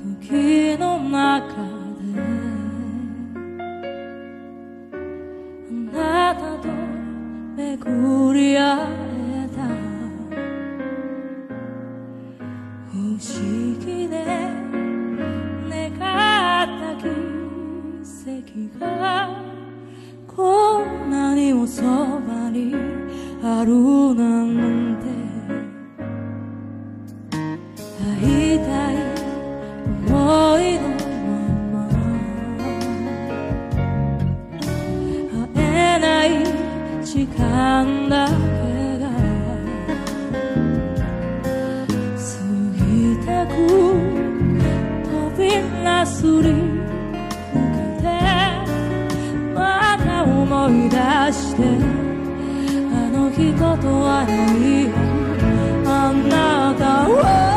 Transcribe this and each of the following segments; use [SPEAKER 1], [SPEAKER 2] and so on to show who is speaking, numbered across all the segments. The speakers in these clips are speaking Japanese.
[SPEAKER 1] 時の中であなたと巡り会えた不思議で願った奇跡がこんなにもそばにあるなんて会いたい思いのまま会えない時間だけが過ぎてく扉すり抜けてまた思い出してあの日ことあの日あなたを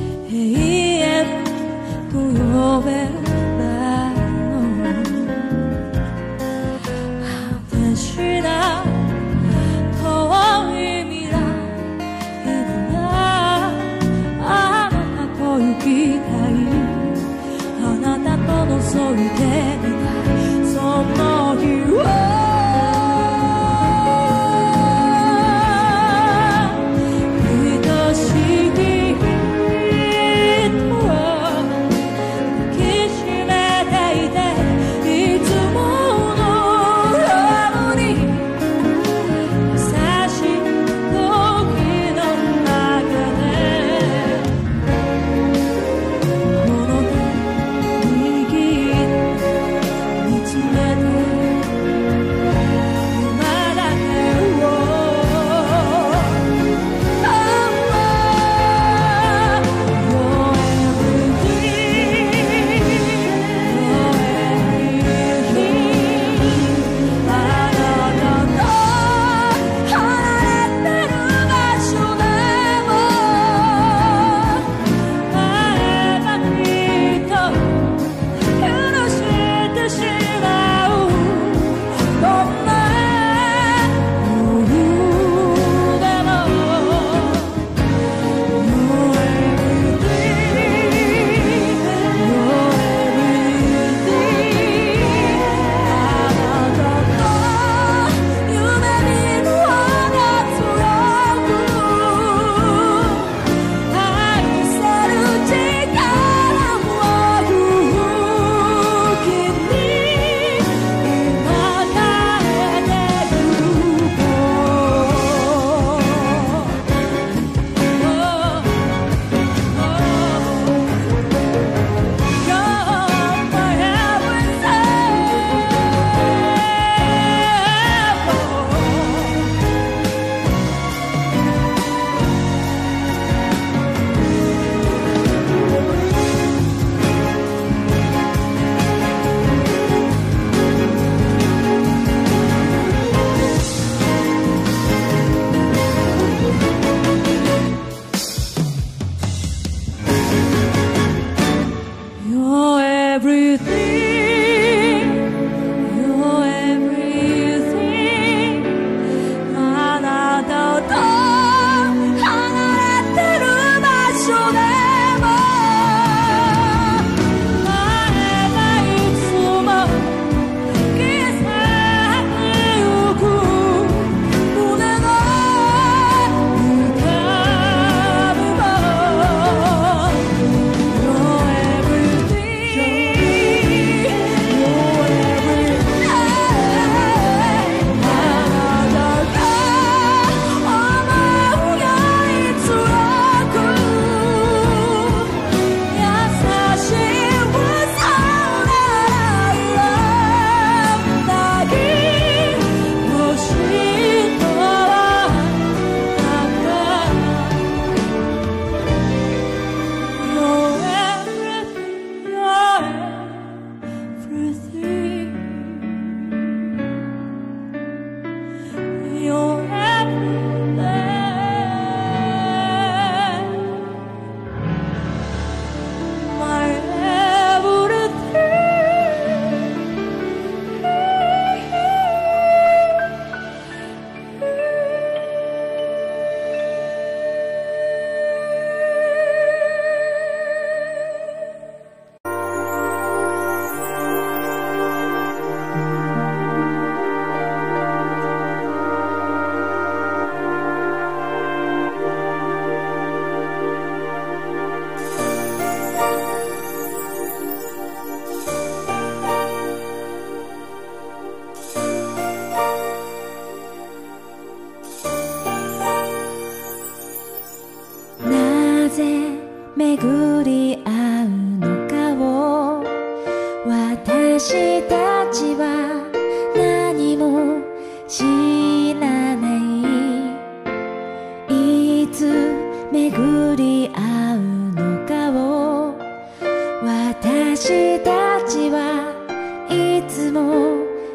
[SPEAKER 1] 永遠と呼べるだろう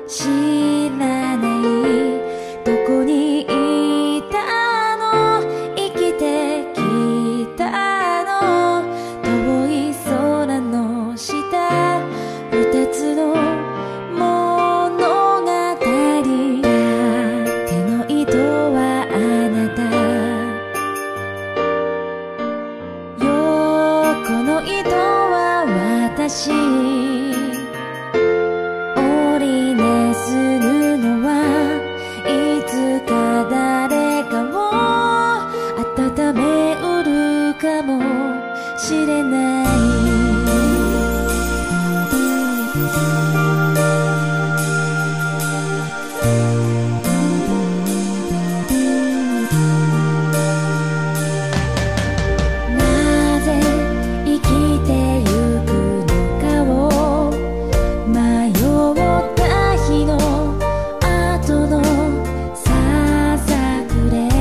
[SPEAKER 1] 知らないどこにいたの生きてきたの遠い空の下二つの物語手の糸はあなた横の糸は私織りなす布はいつか誰かを温めうるかもしれないなぜ生きてゆくのかを迷った日の後のささくれ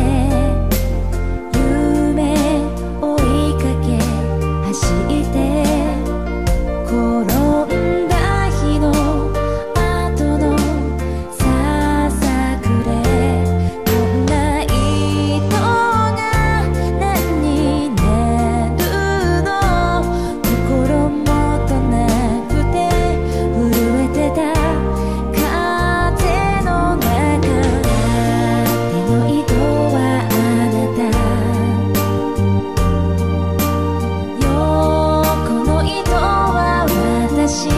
[SPEAKER 1] 夢追いかけ走って転んだ日の後のささくれこんな糸が何になるの心もとなくて震えてた風の中手の糸はあなた横の糸は私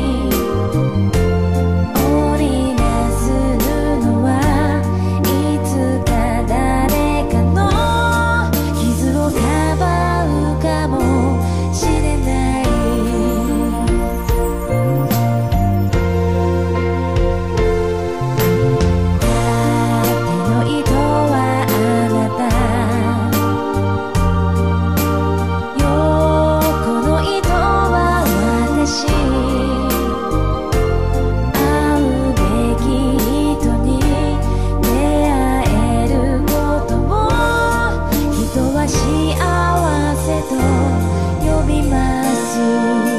[SPEAKER 1] 織りなす布はいつか誰かの傷をかばうかもしれない手の糸はあなた横の糸は私会うべき人に出会えることを人は幸せと呼びます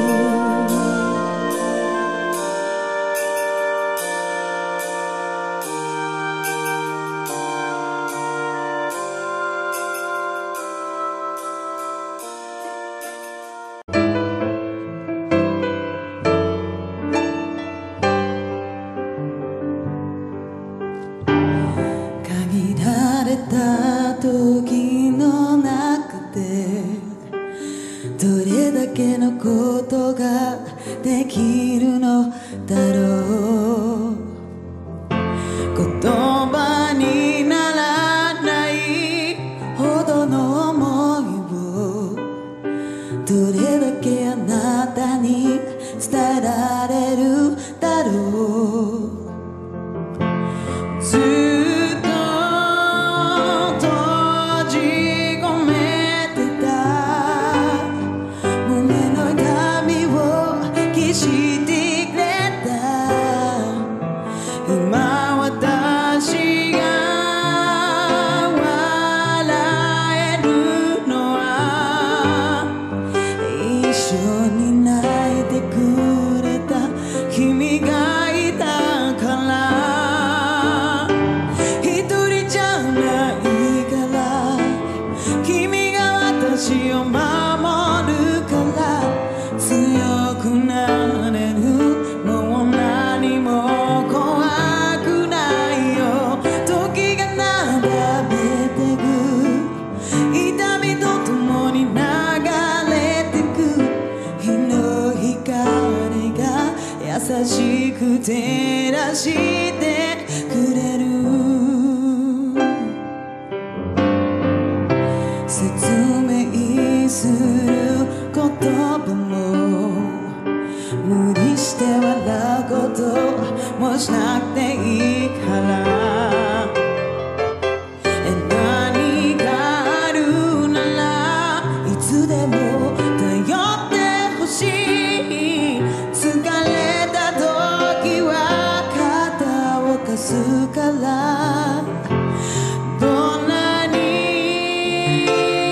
[SPEAKER 2] 限られた時の中でどれだけのことができるのだろう言葉にならないほどの想いをどれだけあなたに伝えられるだろうずっと閉じ込めてた胸の痛みを消してくれた今私が笑えるのは一緒に泣いてくれた君がいたから一人じゃないから君が私を守るから強くなれるもう何も怖くないよ時が並べてく痛みとともに流れてく日の光が優しく照らしてくれる説明する言葉も無理して笑うこともしなくていいから何があるならいつでも頼ってほしい疲れた時は肩を貸すからどんなに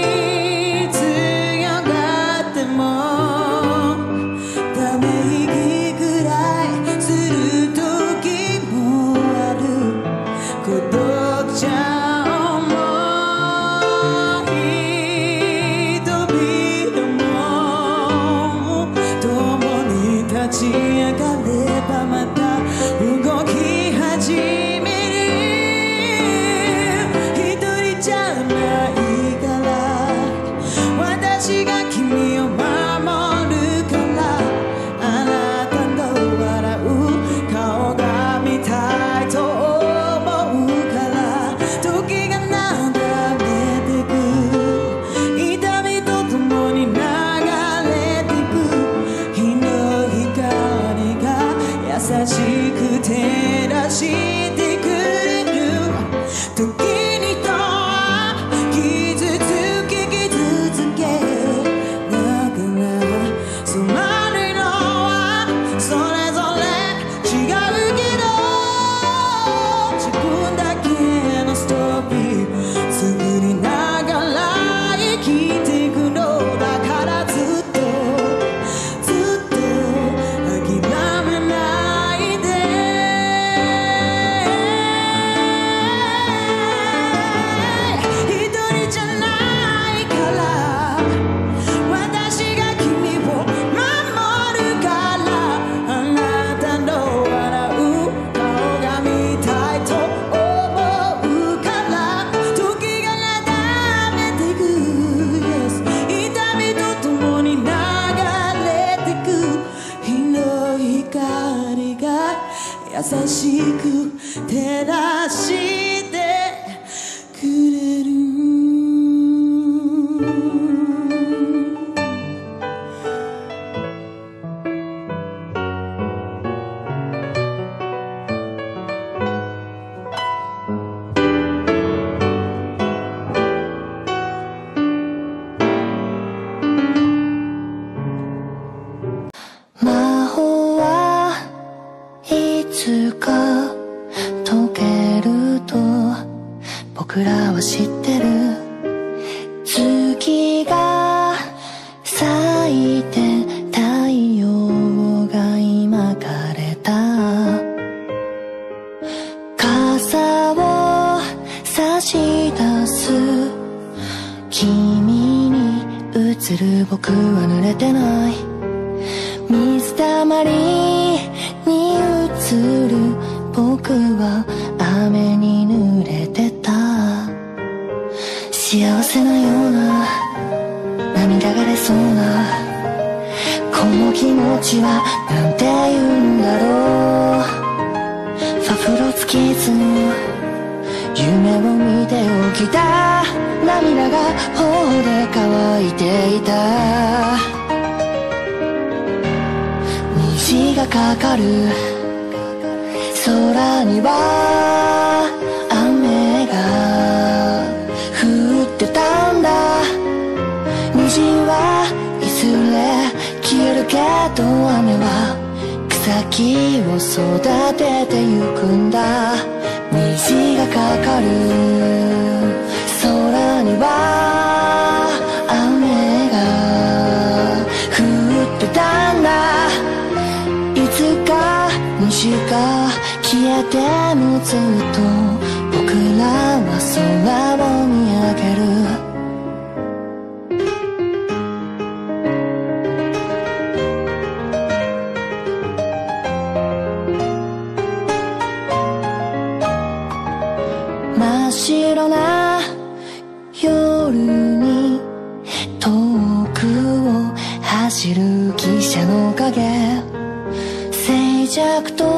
[SPEAKER 2] 強がってもため息くらいする時く照らしてくれる時にとは傷つけ傷つけだからそうなるのはそれぞれ違うけど自分だけのストーリー作りながら生きていくのだからずっと諦めないで一人じゃないから私が君を守るからあなたの笑う顔が見たいと思うから時が流れてく Yes 痛みとともに流れてく日の光が優しく照らしてくれる
[SPEAKER 1] 魔法はいつか解けると僕らは知ってる月が咲いて太陽が今枯れた傘を差し出す君に映る僕は濡れてない水たまりに映る僕は雨に濡れてた幸せなような涙が出そうなこの気持ちはなんて言うんだろうファフロつきず夢を見て起きた涙が頬で乾いていた虹がかかる空には雨が降ってたんだ虹はいずれ消えるけど雨は草木を育ててゆくんだ虹がかかる空には雨が降ってたんだいつか虹が消えてもずっと僕らは空を見上げる真っ白な夜に遠くを走る汽車の影静寂と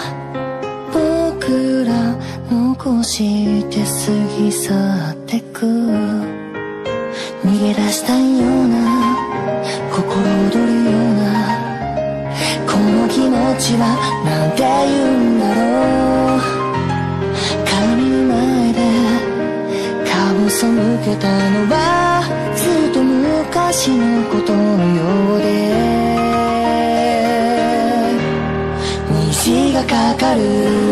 [SPEAKER 1] 僕ら残して過ぎ去ってく逃げ出したいような心躍るようなこの気持ちはなんて言うんだろう鏡の前で顔背けたのはずっと昔のことのようで虹がかかる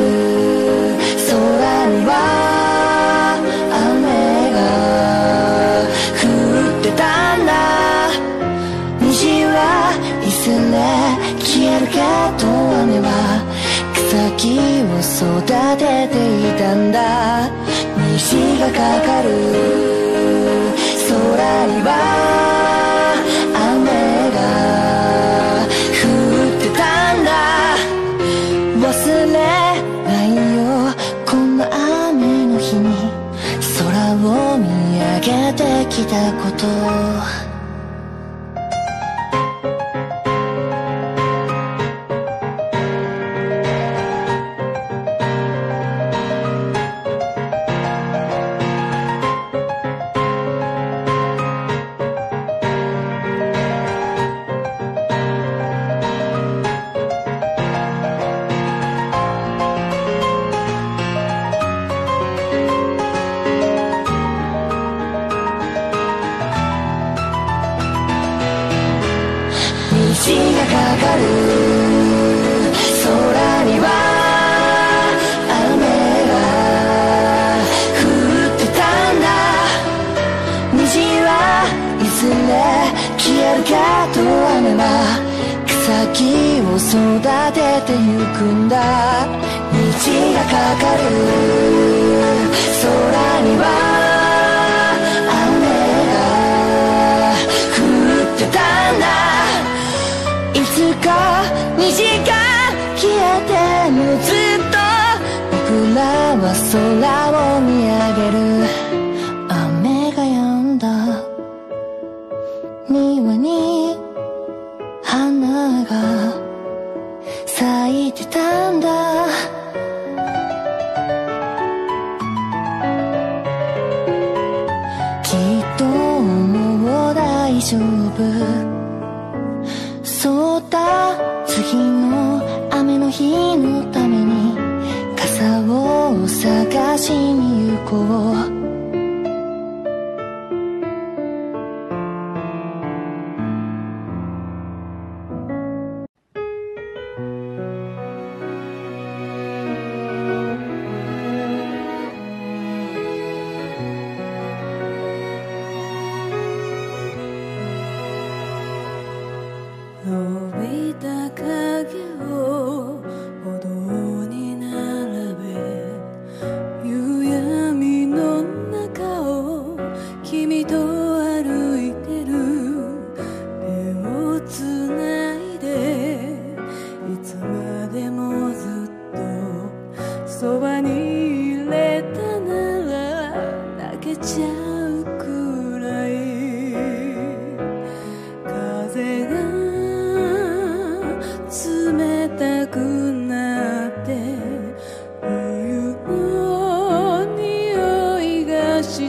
[SPEAKER 1] 空には雨が降ってたんだ虹はいずれ消えるけど雨は草木を育てていたんだ虹がかかる空には雨が降ってたんだ忘れないよこんな雨の日に空を見上げてきたこと
[SPEAKER 3] 木を育ててゆくんだ。虹がかかる空には雨が降ってたんだ。いつか虹が消えてもずっと僕らは空を見上げる。雨が止んだ庭に花が咲いてたんだ。きっともう大丈夫。そうだ、次の雨の日のために傘を探しに行こう。
[SPEAKER 1] 伸びた影を歩道に並べ、夕闇の中を君と歩いてる。手をつないでいつまでもずっとそばにいれたなら泣けちゃうくらい。風が冷たくなって冬の匂いがした。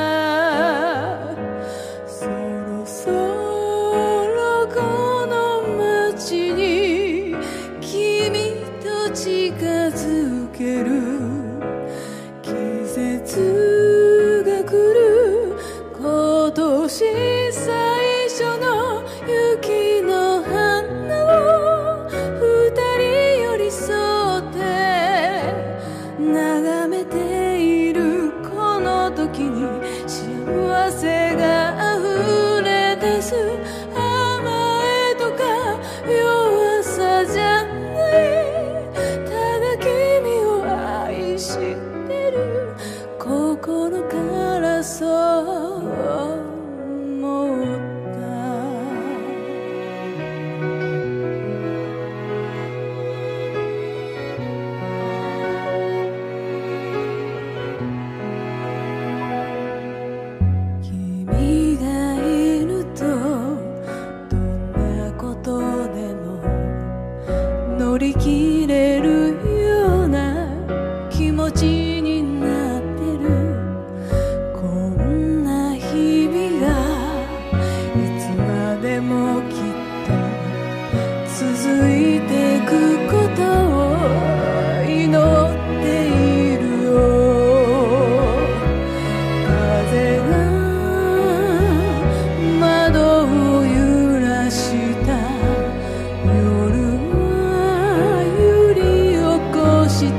[SPEAKER 1] そろそろこの街に君と近づける。季節が来る今年最初の雪の花を二人寄り添って眺めているこの時に幸せが溢れ出す。甘えとか弱さじゃない、ただ君を愛してる心からそう思った。君がいるとどんなことでも乗り切れるような気持ちになってる。こんな日々がいつまでもきっと続いていくことを祈っているよ。風が窓を揺らした夜は揺り起こして、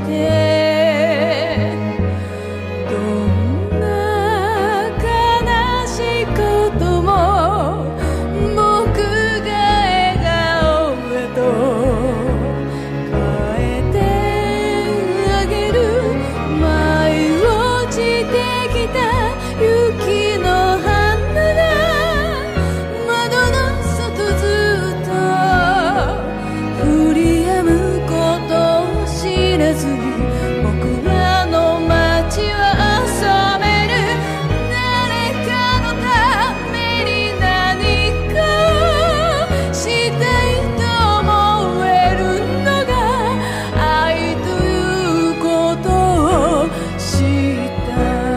[SPEAKER 1] どんな悲しいことも僕が笑顔へと変えてあげる。舞い落ちてきた雪の花が窓の外ずっと降り止むことを知らずに僕らの街は染める。誰かのために何かをしたいと思えるのが愛ということを知った。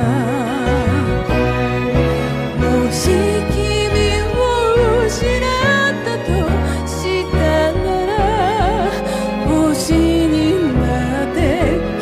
[SPEAKER 1] もし君を失ったとしたなら星になって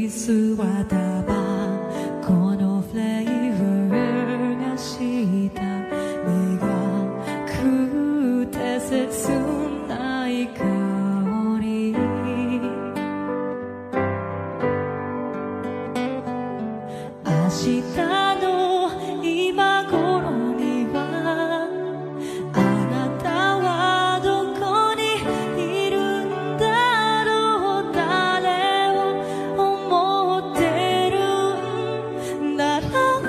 [SPEAKER 1] に座ったバこのフレーバーがした苦くて切ない香り明日の今頃にはあなたはどこにいるんだろう誰を思ってるんだろう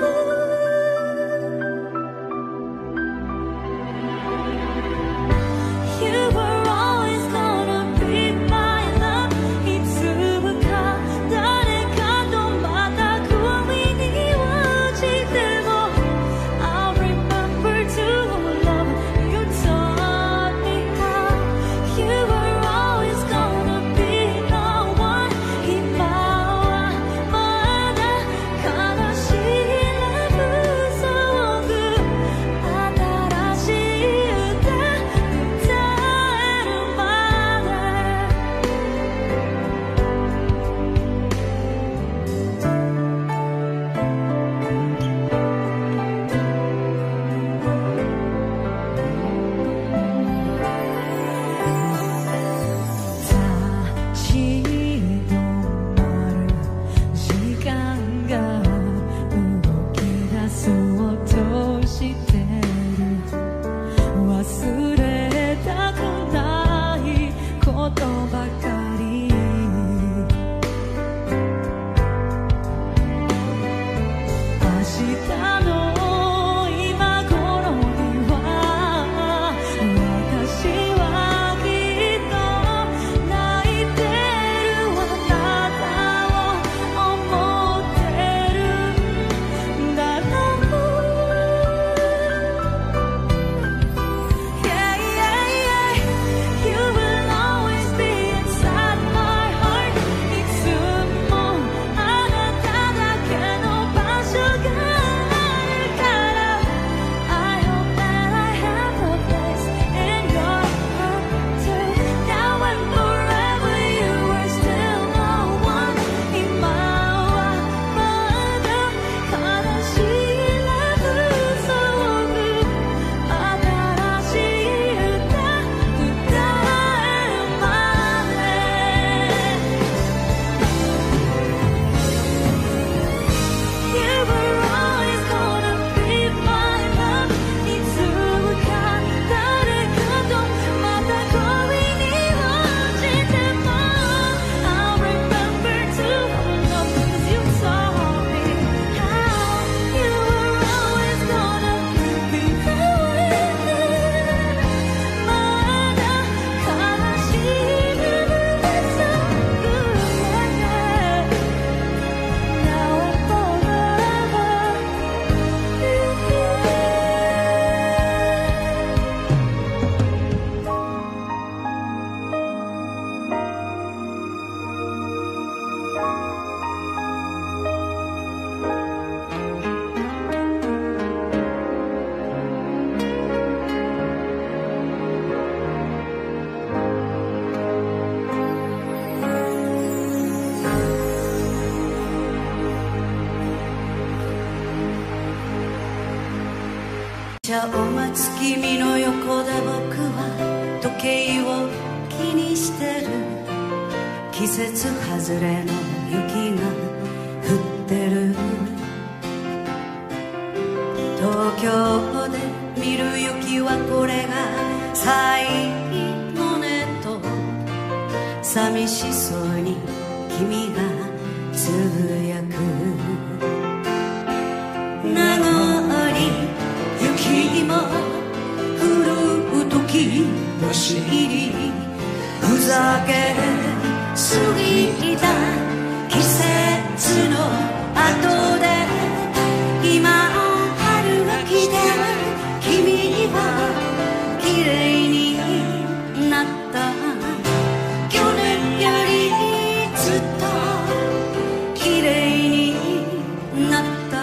[SPEAKER 1] You were always gonna be my love いつか誰かとまた恋に落ちても I'll remember to love you taught me how You were always gonna be the one 今はまだ悲しいラブソング新しい歌歌えるまで立ち止まる時間が動き出そうとしてる忘れたくないことばかり明日の今頃には私はきっと泣いてるあなたを思ってるんだろう Yeah, yeah, yeah You will always be inside my heart いつもあなただけの場所があるから I hope that I have a place in your heart too Now and forever you are still the one 今はまだ悲しいラブソング新しい歌歌えるまで You were always gonna be my love いつか誰かとまた恋に落ちても I'll remember to love cause you taught me how You were always gonna be the one まだ悲しいラブソング Now and forever
[SPEAKER 2] 茶を待つ君の横で僕は時計を気にしてる季節外れの雪が降ってる東京で見る雪はこれが最後ねと寂しそうに君がつぶやく名残雪も降る時のしりふざけすぎた季節の後で今春が来て君は綺麗になった去年よりずっと綺麗になった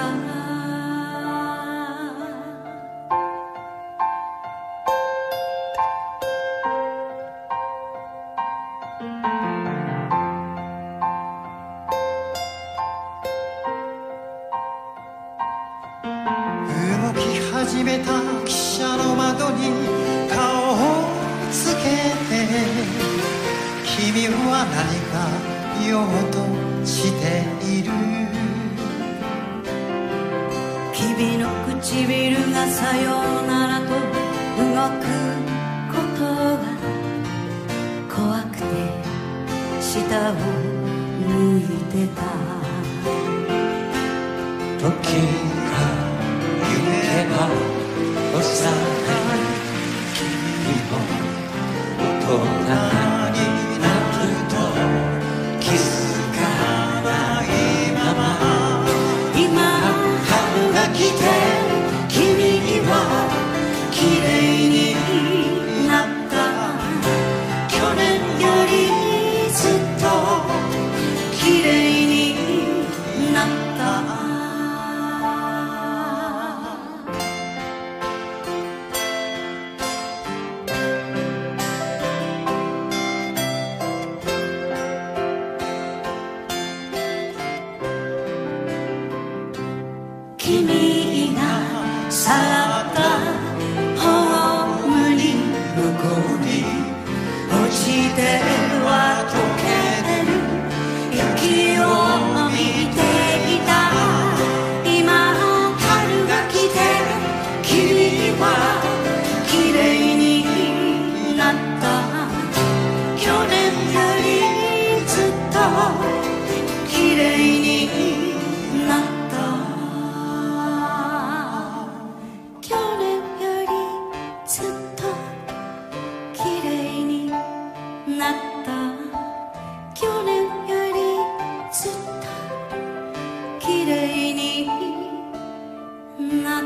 [SPEAKER 4] れた汽車の窓に顔をつけて、君は何か言おうとしている。
[SPEAKER 1] 君の唇がさようならと動くことが怖くて下を向いてた。
[SPEAKER 4] 時が行けば幼い君も大人になると気づかないまま、
[SPEAKER 1] 今
[SPEAKER 4] 春が来て君には綺麗になった。去年よりずっと綺麗になった。
[SPEAKER 1] 君がさらったホームに
[SPEAKER 4] 向こうに
[SPEAKER 1] 落ちては溶ける雪を見ていた。今春が来て君は綺麗になった。去年よりずっと綺麗になった。去年よりずっと綺麗になった。去年よりずっと綺麗になった。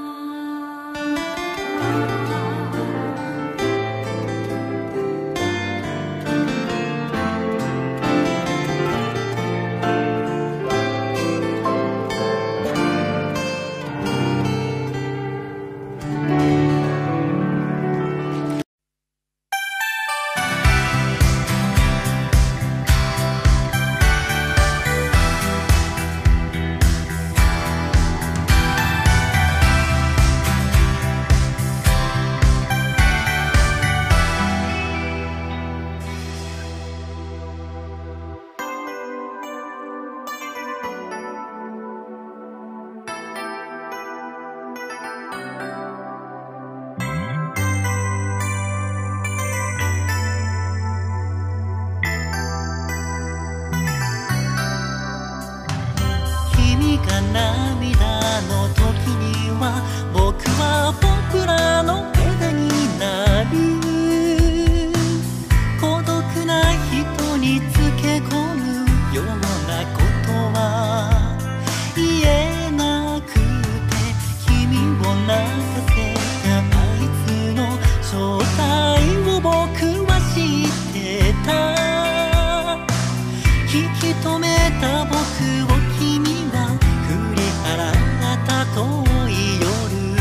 [SPEAKER 5] 涙の時には僕は僕らの枝になる。孤独な人につけ込むようなことは言えなくて、君を泣かせたあいつの正体を僕は知ってた。引き止めた僕を君は振り払った遠い夜、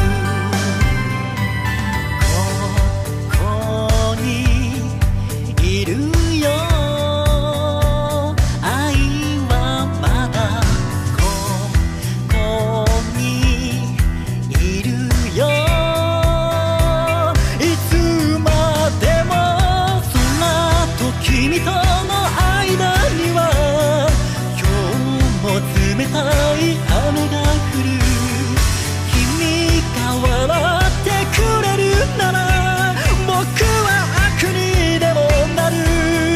[SPEAKER 5] ここにいるよ。愛はまだここにいるよ。いつまでも空と君との間には冷たい雨が降る。君が笑ってくれるなら僕は悪にでもなる。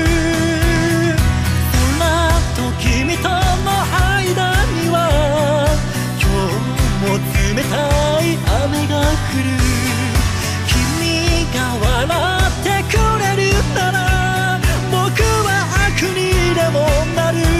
[SPEAKER 5] 空と君との間には今日も冷たい雨が降る。君が笑ってくれるなら僕は悪にでもなる。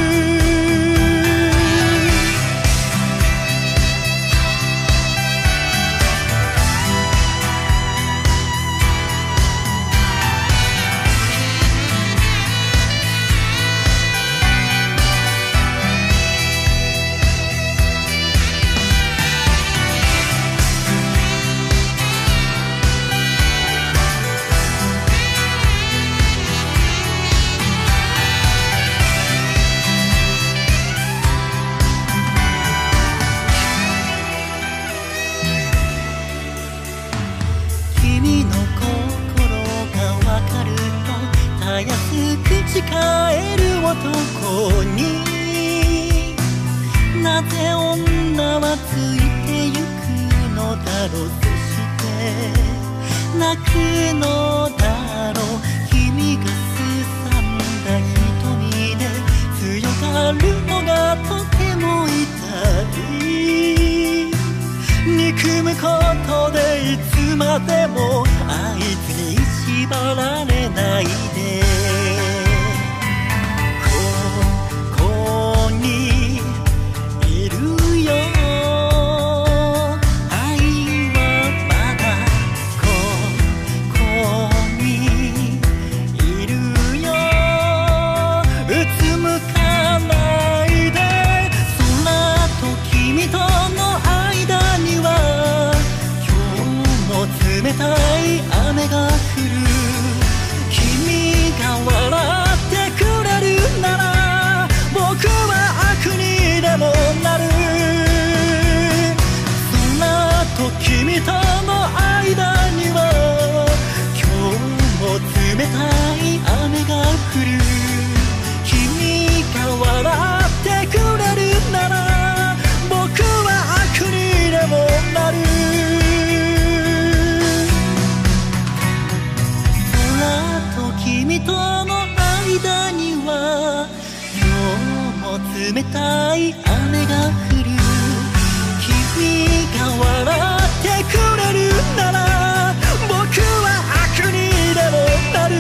[SPEAKER 5] ろう、そして泣くのだろう。君がすさんだ瞳で強がるのがとても痛い。憎むことでいつまでもあいつに縛られないで。ここにいるよ、愛はまだここにいるよ。うつむかないで。空と君との間には今日も冷たい雨が降る。君が笑ってくれるなら僕は悪にでもなる。空と君との間には今日も冷たい雨が降る。君が笑ってくれるなら僕は悪にでもなる。君との間には今日も冷たい雨が降る。君が笑ってくれるなら僕は悪にでもなる。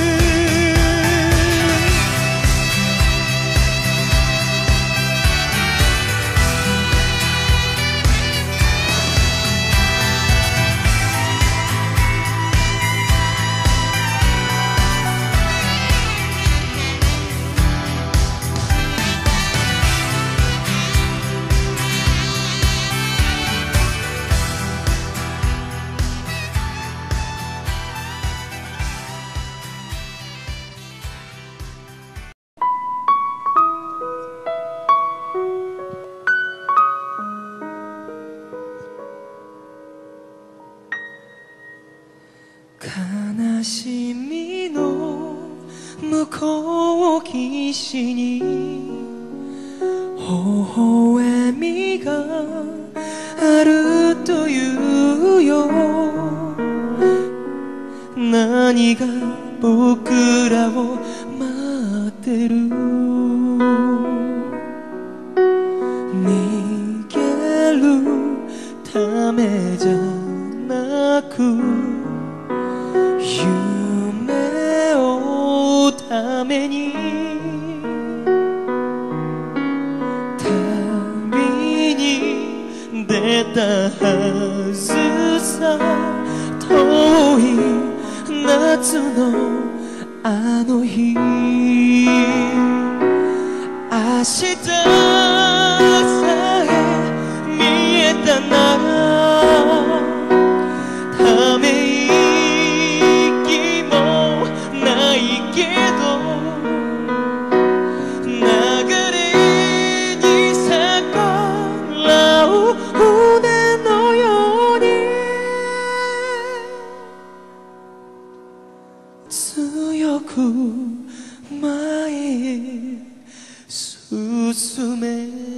[SPEAKER 2] 悲しみの向こう岸に微笑みがあるというよ。何が僕らを待ってる。逃げるためじゃなく夢を追うために旅に出たはずさ。遠い夏のあの日、明日さえ見えたならため強く前へ進め。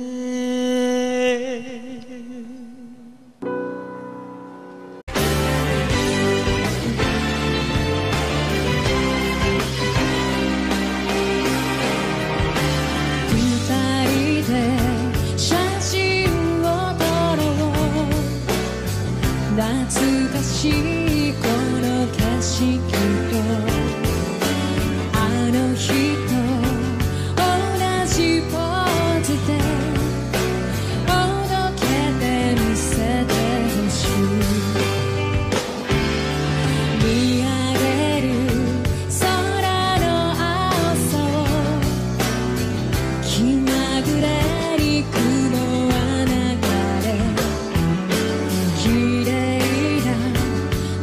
[SPEAKER 1] 二人で写真を撮ろう。懐かしいこの景色とあの日と同じポーズでおどけて見せてほしい。見上げる空の青さを気まぐれに雲は流れ、綺麗な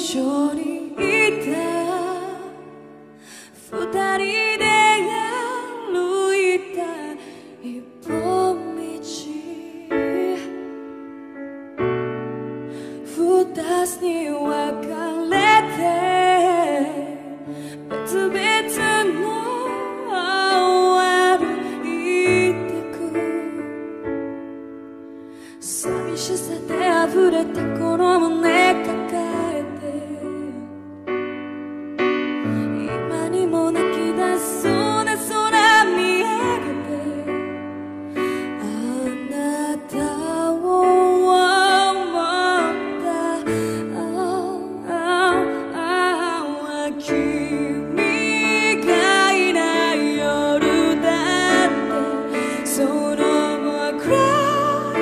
[SPEAKER 1] 緒にいた二人で歩いた一本道二つに分かれて別々の歩いてく寂しさで溢れたこの胸抱えて今にも泣き出そうな空見上げてあなたを思った君がいない夜だってそのまま暗い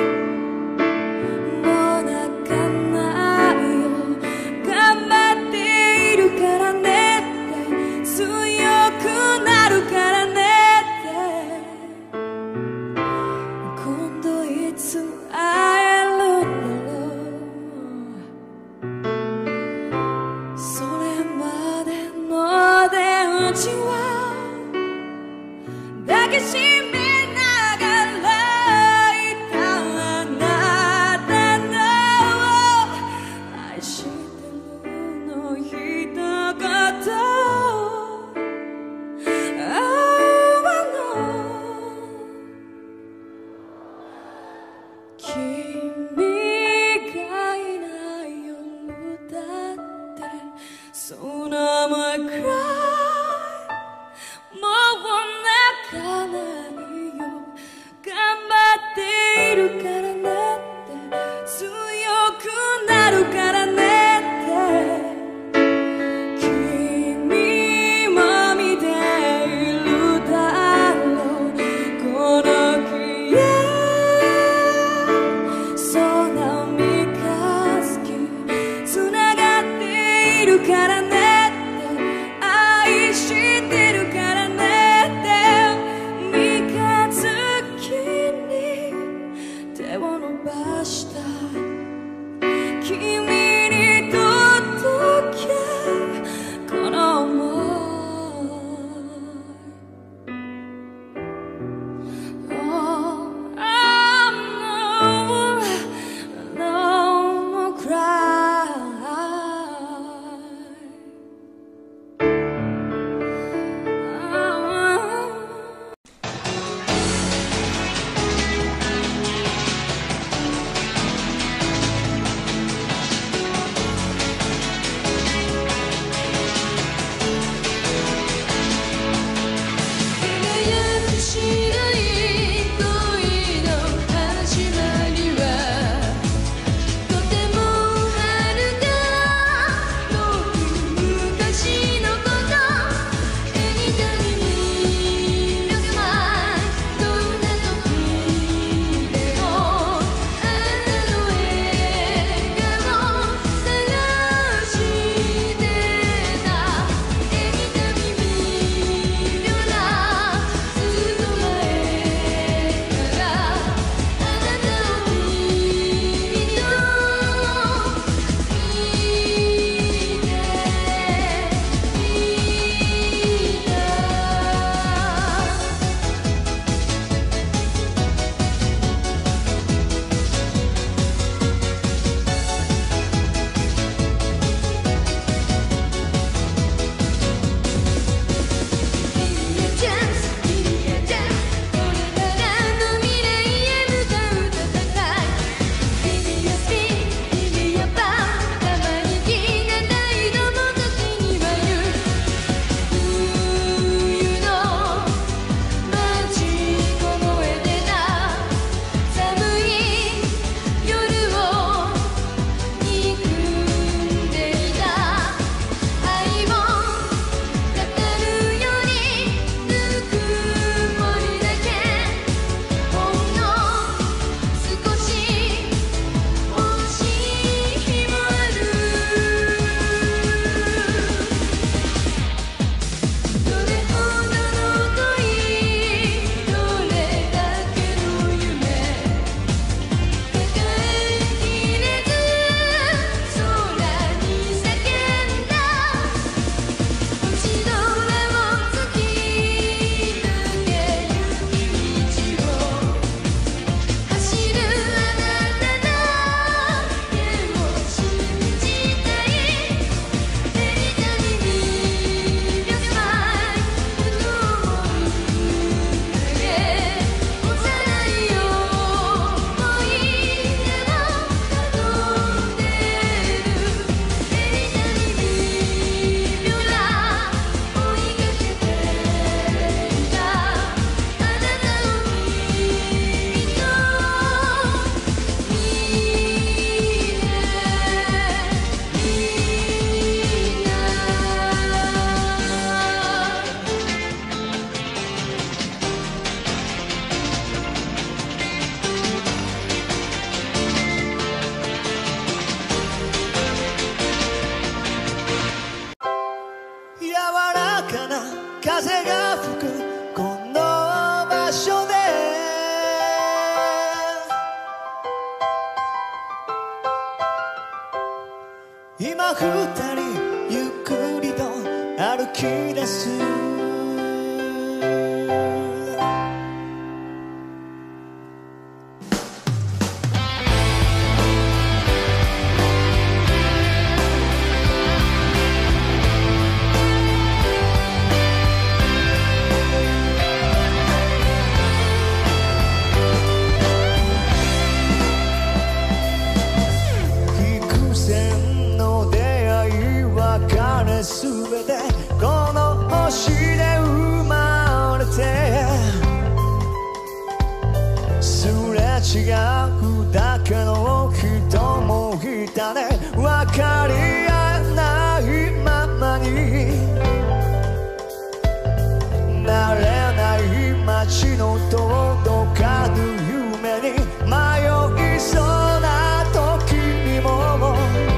[SPEAKER 1] 抱きしめながらいたあなたの愛してるの一言君がいない夜だってそのまま暗いもう泣かない
[SPEAKER 4] 二人ゆっくりと歩き出すすべてこの星で生まれてすれ違うだけの人もいたね分かり合えないままに慣れない街の届かぬ夢に迷いそうな時にも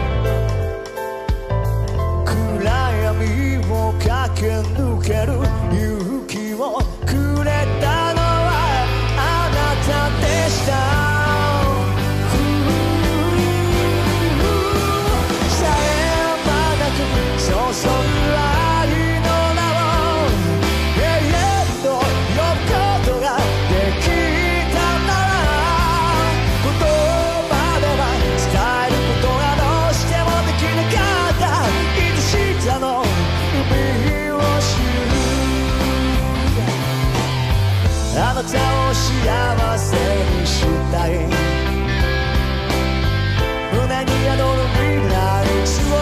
[SPEAKER 4] 駆け抜ける勇気をくれたのはあなたでしたさえまなく注ぐ愛の名を永遠と呼ぶことができたなら言葉では伝えることがどうしてもできなかったいつしたのあなたを幸せにしたい胸に宿る未来を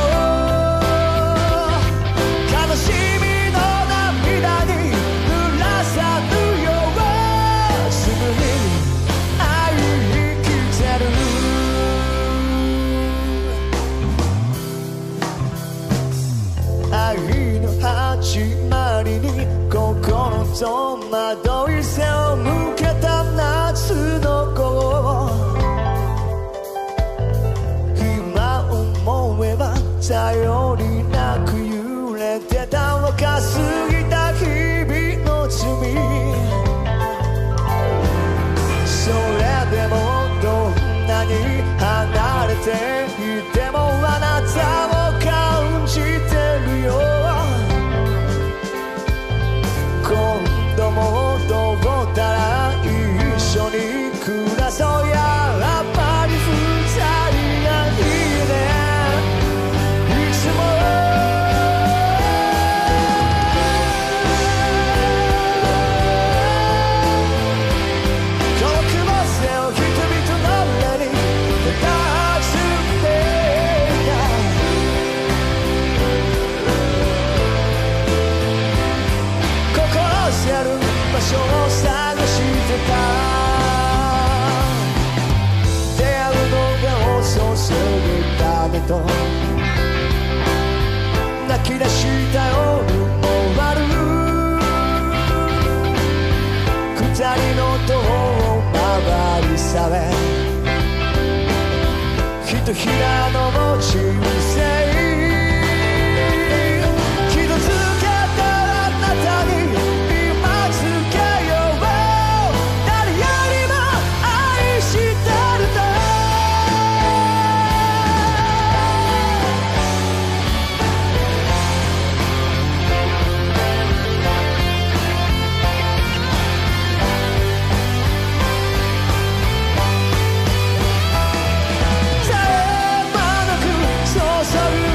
[SPEAKER 4] 悲しみの涙に濡らさぬようすぐに会いに来てる愛の始まりに心と惑い背を向けた夏の子今思えば頼りなく揺れてた若すぎた日々の罪それでもどんなに離れていてもあなたを感じてるよ今度もどうたら一緒に暮らそうやっぱり二人がいいねいつもこの雲背を人々の上に立つんで心せる場所を探してた出会うのが遅すぎたねと泣き出した夜も終わる二人の塔を回り去れひとひらの人生そう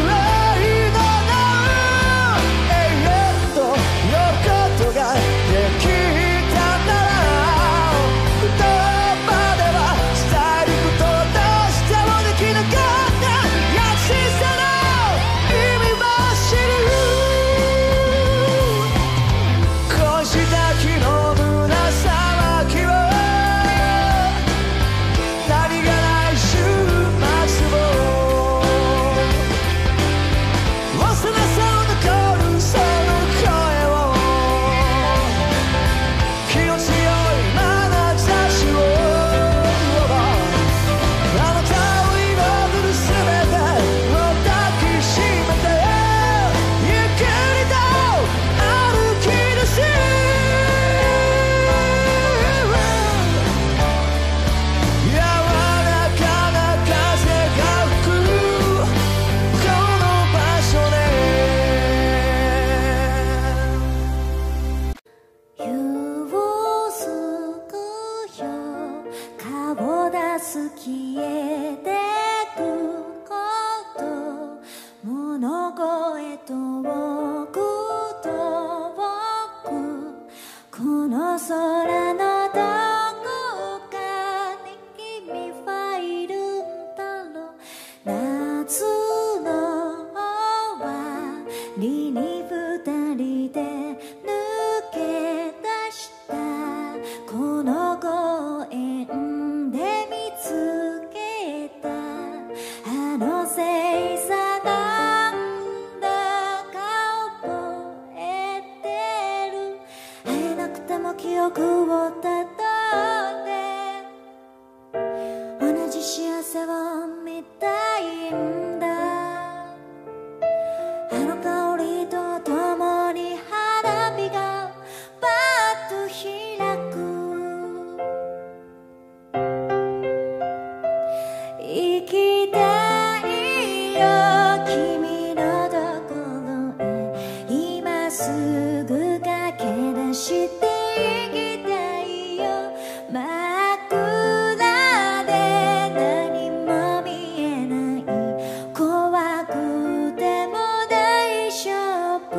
[SPEAKER 1] この公園で見つけたあの星座なんだか覚えてる。会えなくても記憶をたどって同じ幸せを見たいんだ。あの香りと共に花火がパッと開く。行きたいよ君のところへ。今すぐ駆け出して行きたいよ。真っ暗で何も見えない。怖くても大丈夫。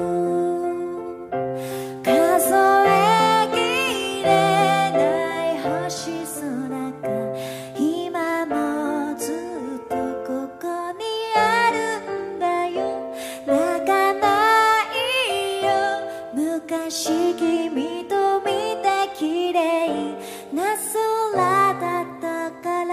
[SPEAKER 1] 数えきれない星空が今もずっとここにあるんだよ。泣かないよ。昔君と見た綺麗な空だったから。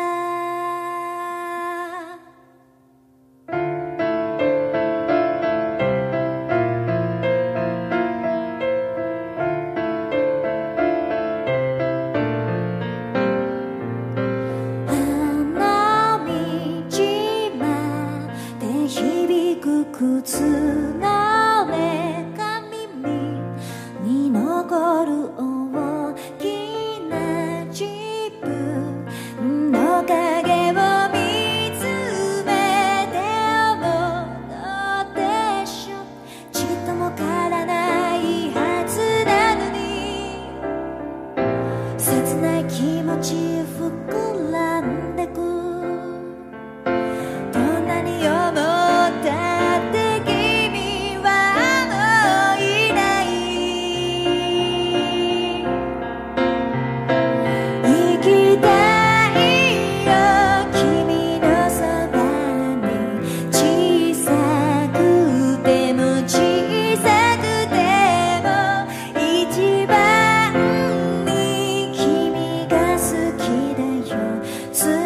[SPEAKER 1] あの道まで響く靴の音が耳に残る。大きな自分の影を見つめて思うのでしょ。ちっとも変わらないはずなのに切ない気持ち膨らんでく。どんなに思ったって君はもういない。行きたいよ君のそばに。小さくても小さくても一番に君が好きだよ。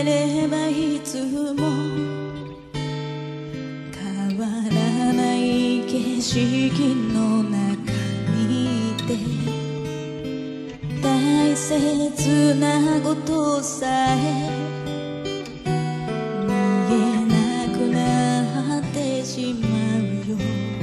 [SPEAKER 1] えればいつも変わらない景色の中にいて大切なことさえ見えなくなってしまうよ。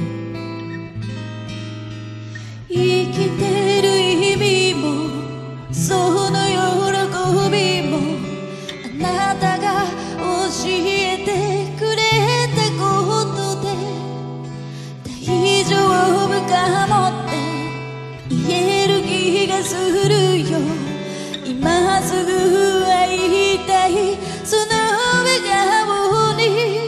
[SPEAKER 1] 生きてる意味もその喜びもあなたが教えてくれたことで大丈夫かもって言える気がするよ。今すぐ会いたいその笑顔に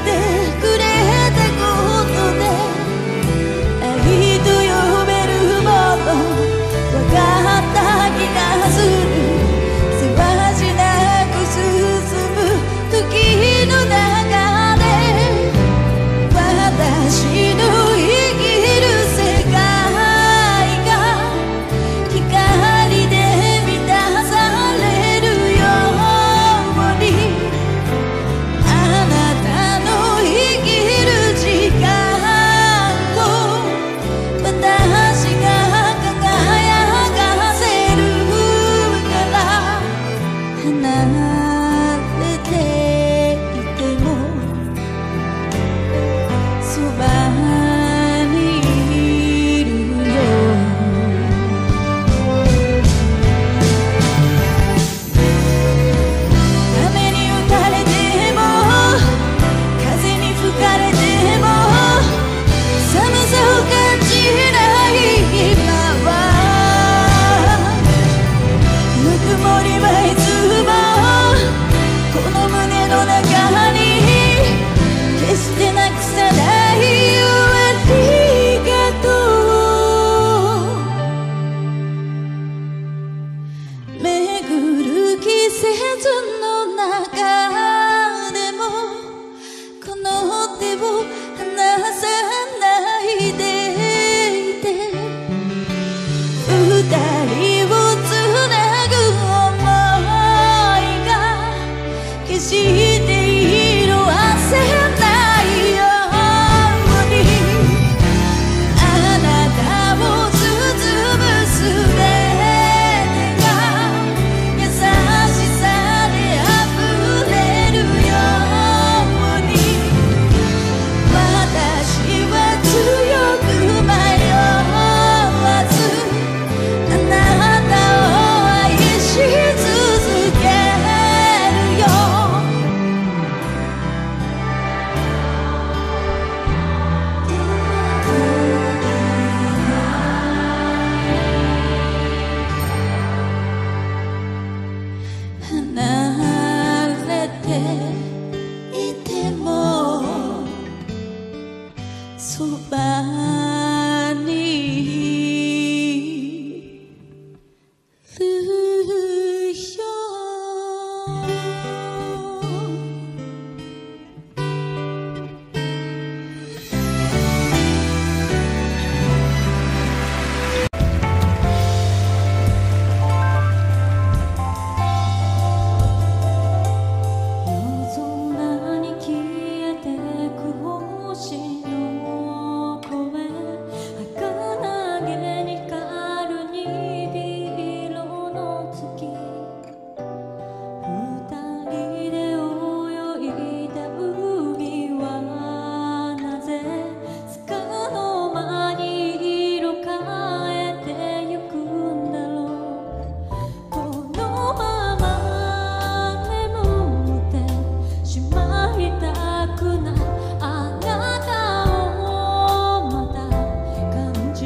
[SPEAKER 1] 愛と呼べるも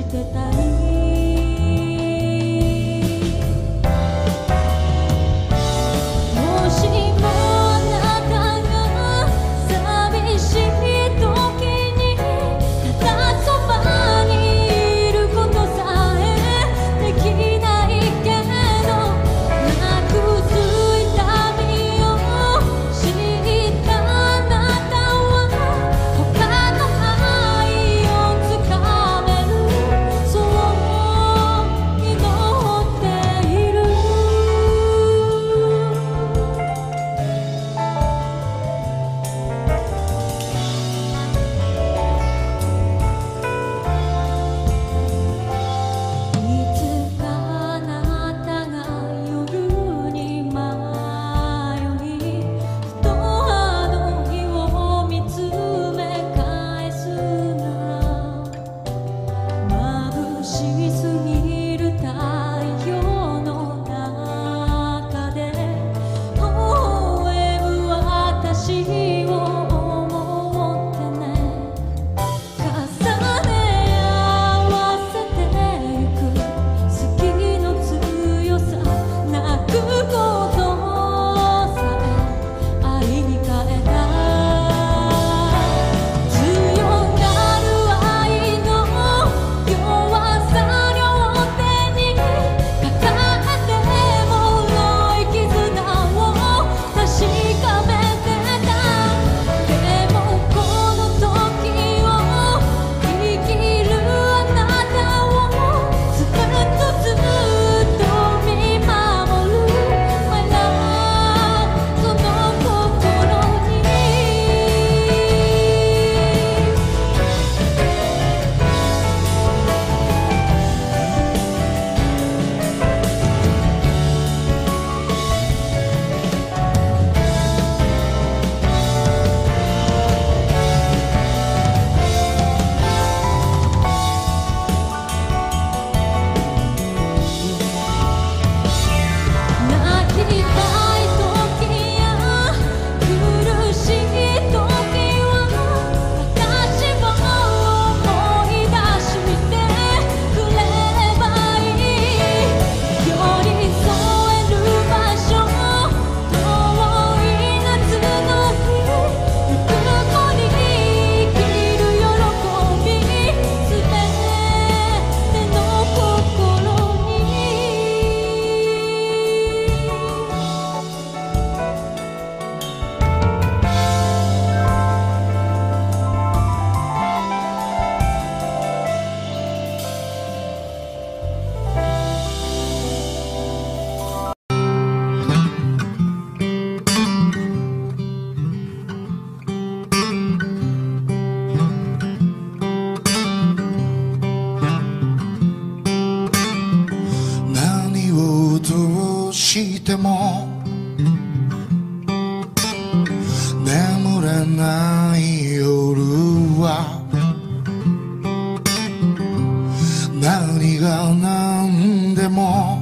[SPEAKER 1] てたいもしもあなたが寂しい時にただそばにいることさえできないけどなくす痛みを知ったあなたは他の愛をつかめるそう祈っているいつかあなたが夜に迷いふとあの日を見つめ返すなら眩しすぎる太陽の中で微笑む私を思ってね重ね合わせてゆく好きの強さ泣くことさえ愛に変えた強がる愛の弱さ両手に抱えてもろい絆を確かめてたでもこの時を生きるあなたをずっとずっと見守る My love その心に泣きたい時や苦しい時は私を思い出してくれればいい寄り添える場所遠い夏の日ぬくもり生きる喜びすべての心に
[SPEAKER 6] 何をどうしても眠れない夜は何が何でも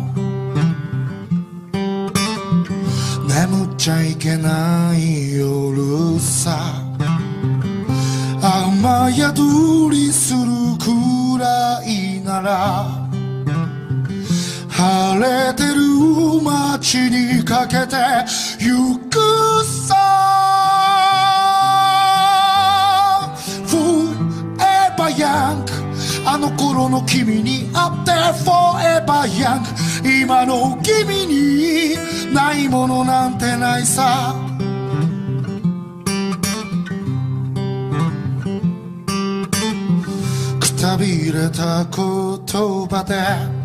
[SPEAKER 6] 眠っちゃいけない夜さ雨宿りするくらいなら晴れてる街にかけてゆくさ Forever young あの頃の君に会って Forever young 今の君にないものなんてないさくたびれた言葉で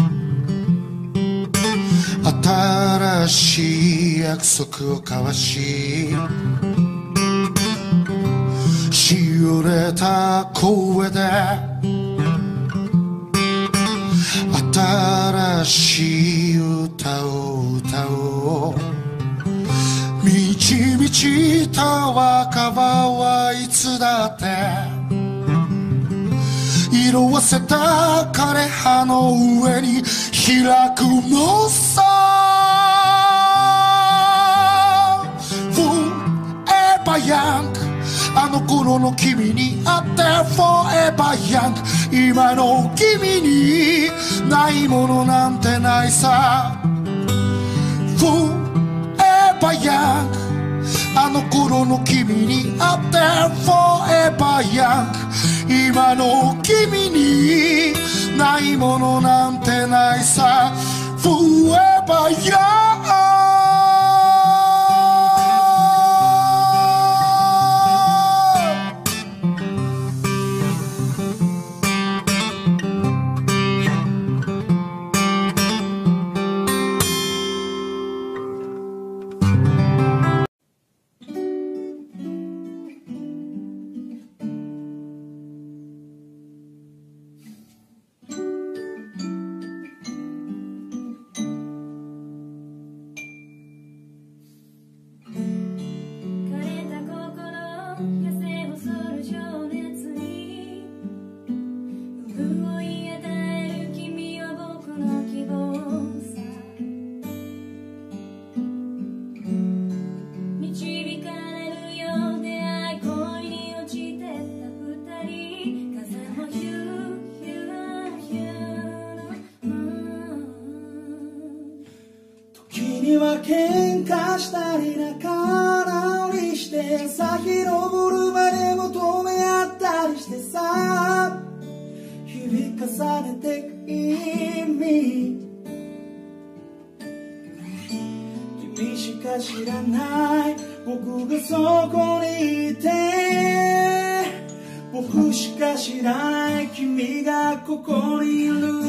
[SPEAKER 6] 新しい約束を交わししおれた声で新しい歌を歌おう満ち満ちた若葉はいつだって色あせた枯葉の上に開くのさ Forever young あの頃の君に会って Forever Young 今の君にないものなんてないさ Forever Young あの頃の君に会って Forever Young 今の君にないものなんてないさ Forever Young
[SPEAKER 2] 喧嘩したり仲直りして朝日昇るまで求め合ったりしてさ日々重ねてく意味君しか知らない僕がそこにいて僕しか知らない君がここにいる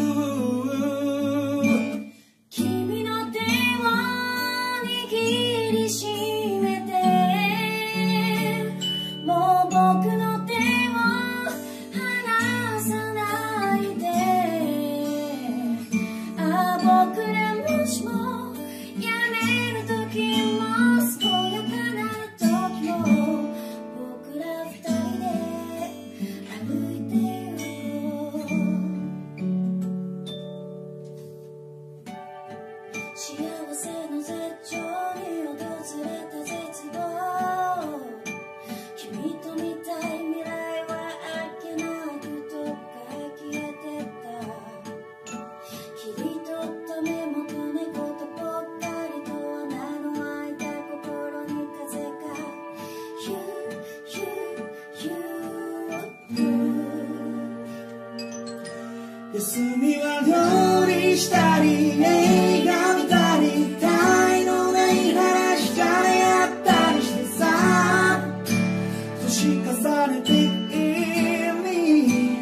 [SPEAKER 2] 休みは料理したり映画見たり態のない話じゃれ合ったりしてさ年重ねて意味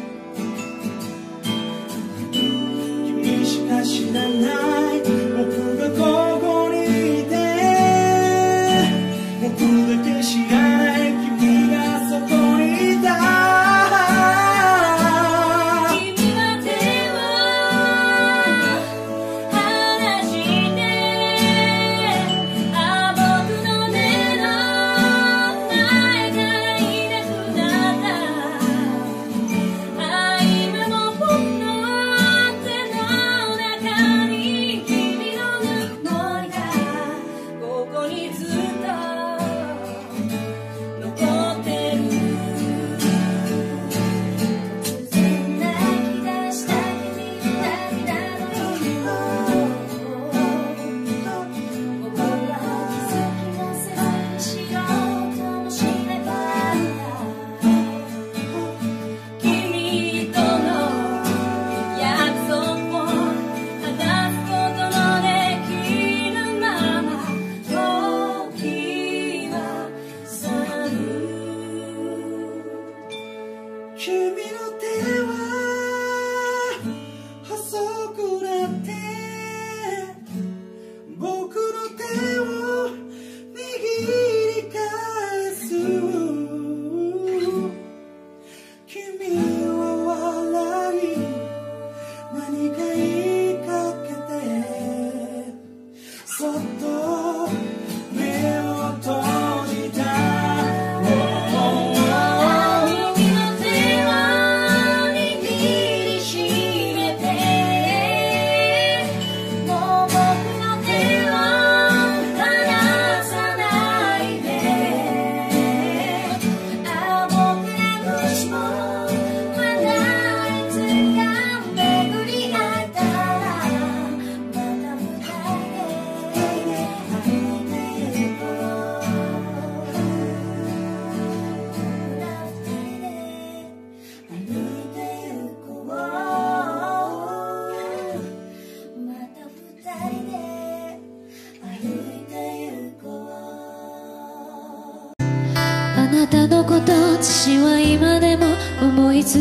[SPEAKER 2] 君しか知らない僕がここにいて僕だけ知らない君がそこにいた
[SPEAKER 1] 君は手を離して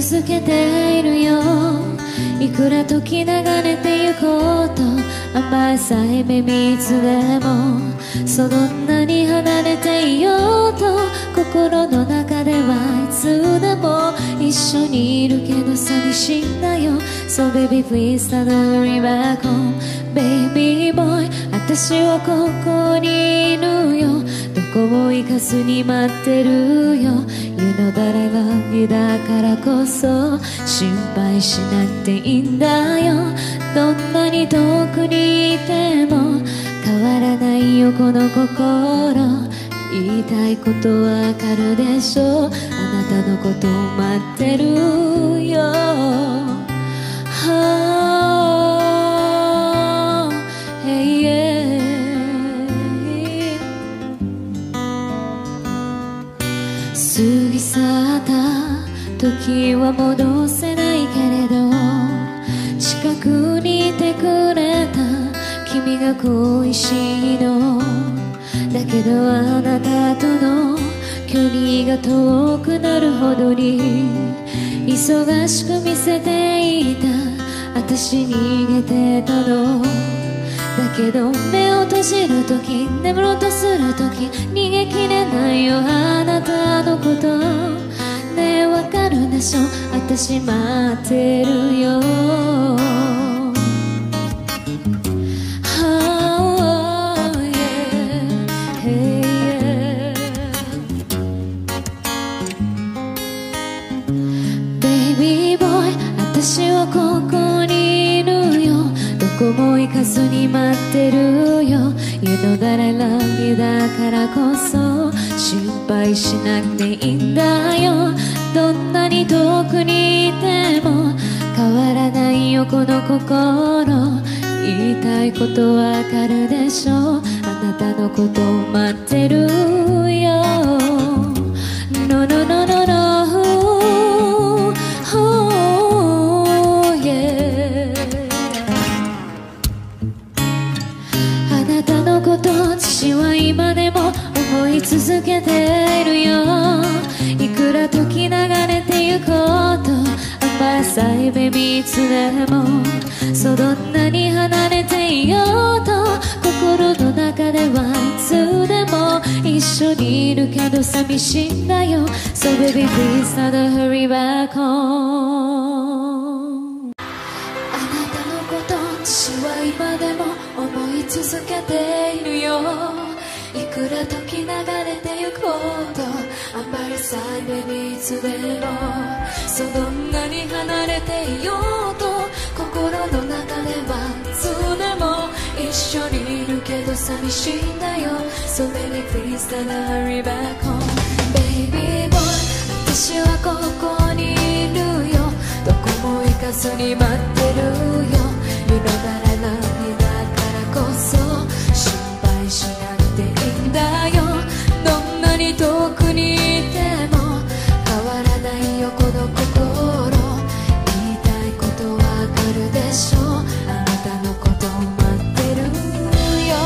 [SPEAKER 1] 続けているよ。いくら時流れてゆこうと甘いさえ目見つでも、そんなに離れていようと心の中ではいつでも一緒にいるけど寂しいんだよ。 So baby please start hurry back home Baby boy 私はここにいるよ。どこも行かずに待ってるよ。 You know that I love you だからこそ心配しなくていいんだよ。どんなに遠くにいても変わらないよこの心。言いたいことわかるでしょ。あなたのこと待ってるよ。過ぎ去った時は戻せないけれど、近くにいてくれた君が恋しいの。だけどあなたとの距離が遠くなるほどに忙しく見せていた私逃げてたの。だけど目を閉じるとき眠ろうとするとき逃げきれないよあなたのことねえわかるでしょ。私待ってるよ。Baby boy 私はここにいるよ。どこも行かずに待ってるよ。 You know that I love you だからこそ心配しなくていいんだよ。どんなに遠くにいても変わらないよこの心。言いたいことわかるでしょ。あなたのこと待ってるよ。 No no no no no oh yeah あなたのこと私は今でも思い続けているよ。いくら時流れてゆこうと甘さいベビーいつでもそんなに離れていようと心の中ではいつでも一緒にいるけど寂しいんだよ。 So baby please start hurry back home あなたのこと私は今でも思い続けているよ。いくら時流れてゆこうと甘いさいベビーいつでもそんなに離れていようと心の中ではいつでも一緒にいるけど寂しいんだよ。 So baby please start hurry back home Baby boy 私はここにいるよ。どこも行かずに待ってるよ。 You know that I love you だからこそ心配しなくていいんだよ。どんなに遠くにいても変わらないよこの心。言いたいことわかるでしょ。あなたのこと待ってるよ。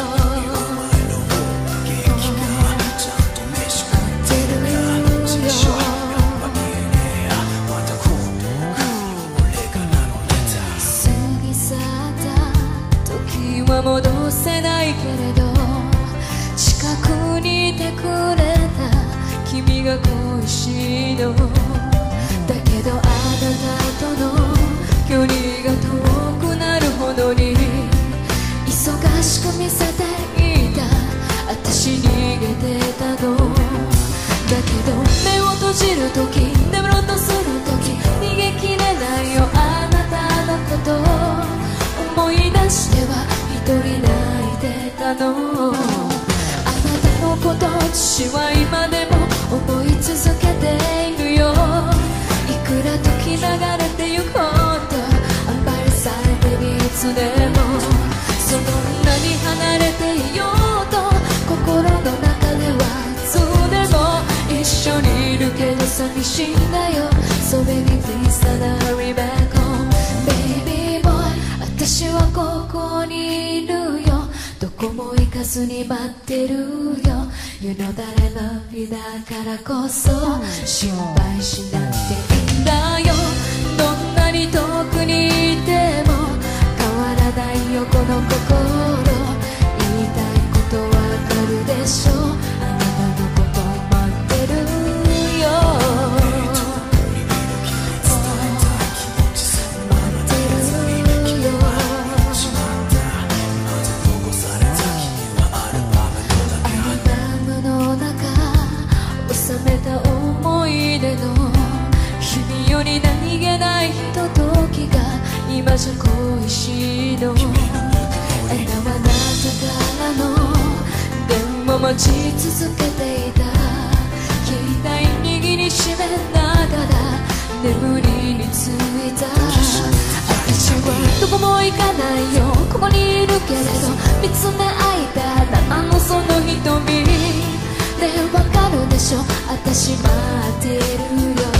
[SPEAKER 1] 戻せないけれど近くにいてくれた君が恋しいの。だけどあなたとの距離が遠くなるほどに忙しく見せていた私逃げてたの。だけど目を閉じるとき眠ろうとするとき逃げきれないよあなたのこと思い出しては一人泣いてたの。あなたのこと私は今でも思い続けているよ。いくら時流れてゆこうと甘いさいベビーいつでもそんなに離れていようと心の中ではいつでも一緒にいるけど寂しいんだよ。 So baby please start hurry back home Baby boy 私はここにいるよ。どこも行かずに待ってるよ。 You know that I love you だからこそ心配しなくていいんだだよ。どんなに遠くにいても変わらないよこの心。言いたいことわかるでしょ。あなたのこと待ってるよ。待ってるよ。アルバムの中収めた思い出の日々より何気ないひとときが今じゃ恋しいの。あなたはなぜからの電話待ち続けていた。携帯握りしめながら眠りについた。私はどこも行かないよ。ここにいるけれど見つめ合いたあのその瞳でわかるでしょ。私待ってるよ。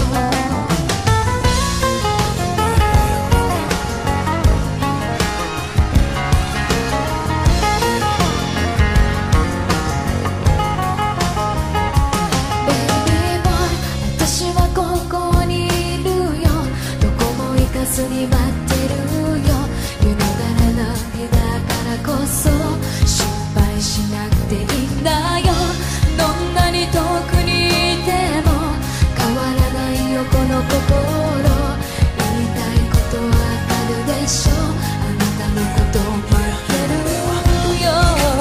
[SPEAKER 1] 待ってるよ。夜ならないだからこそ心配しなくていいんだよ。どんなに遠くにいても変わらないよこの心。言いたいことわかるでしょ。あなたのこと待ってるよ。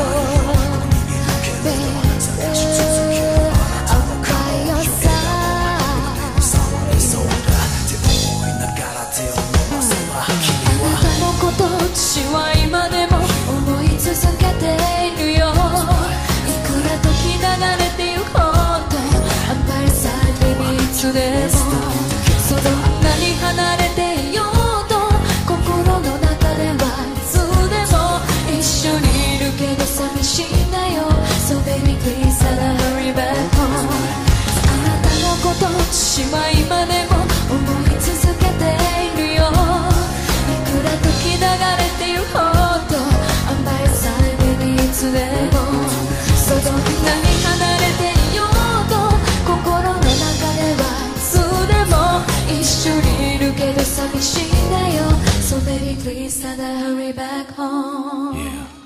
[SPEAKER 1] 私は今でも思い続けているよ。いくら時流れてゆこうと安排されていつでも。そうどんなに離れていようと心の中ではいつでも一緒にいるけど寂しいんだよ。So baby please hurry back home。 あなたのこと私は今でも思い続けているよ。いくら時流れてゆこうと安排されていつでも。そうどんなに離れていようと心の中ではいつでも一緒にいるけど寂しいんだよ。So baby please hurry back home。